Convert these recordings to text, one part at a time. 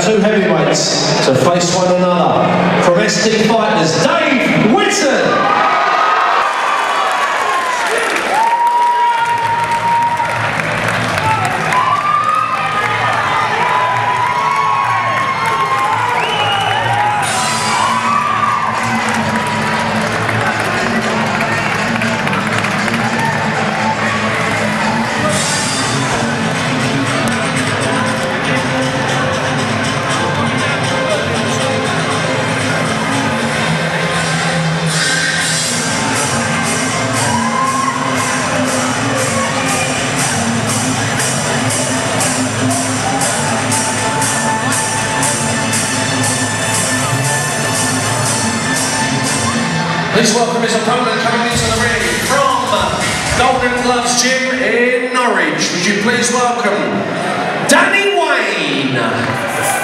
two heavyweights to face one another. From SD Fighters, Dave Whitson. Please welcome his opponent coming into the ring from Golden Gloves Gym in Norwich. Would you please welcome Danny Wayne.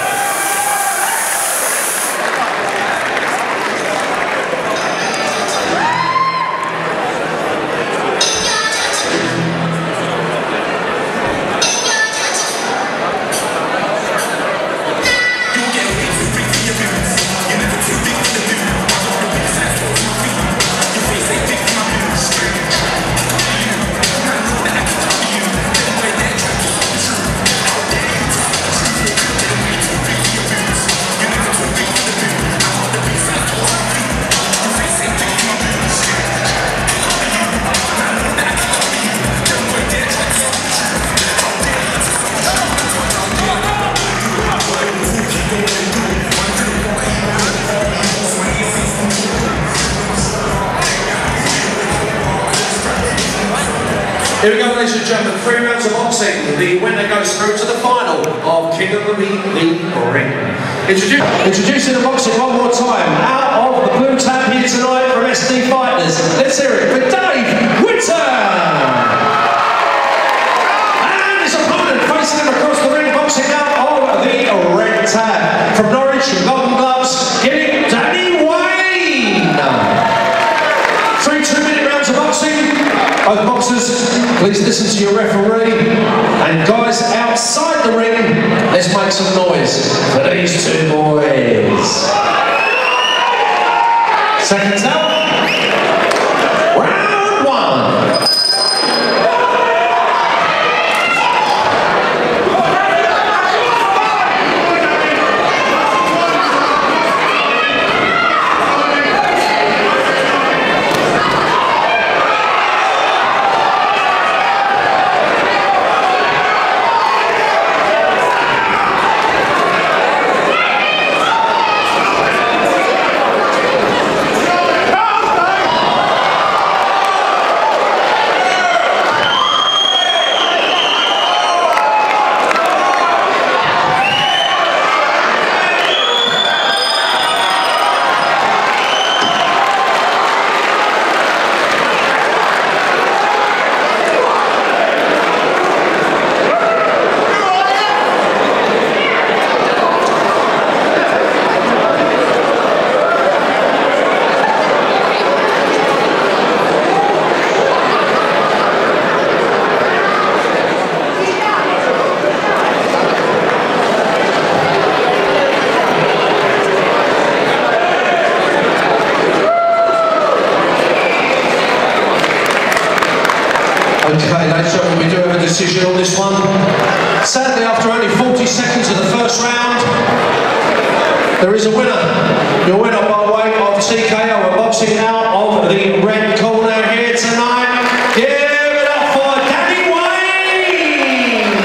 Here we go, ladies and gentlemen, 3 rounds of boxing. The winner goes through to the final of King of the Ring. Introducing the boxing one more time. Out of the blue tab here tonight from SD Fighters. Let's hear it for Dave Whitson. And his opponent facing him across the ring, boxing out of the red tab. From Norwich, from Golden Gloves, getting Danny Wayne. 3 2-minute rounds of boxing. Both boxers, please listen to your referee. And guys outside the ring, let's make some noise for these two boys. Seconds out. Round 1. Okay, ladies and gentlemen, we do have a decision on this one. Sadly, after only 40 seconds of the first round, there is a winner. Your winner by way of TKO, boxing out of the red corner here tonight. Give it up for Danny Wayne!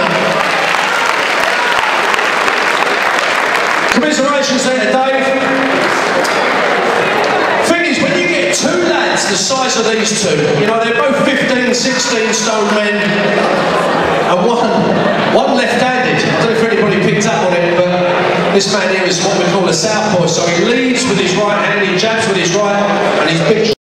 Commiserations there to Dave. Thing is, when you get 2 lads the size of these two, you know, they're both 15, 16 stone men, and one left-handed. I don't know if anybody picked up on it, but this man here is what we call a southpaw, so he leads with his right hand, he jabs with his right, and he's big.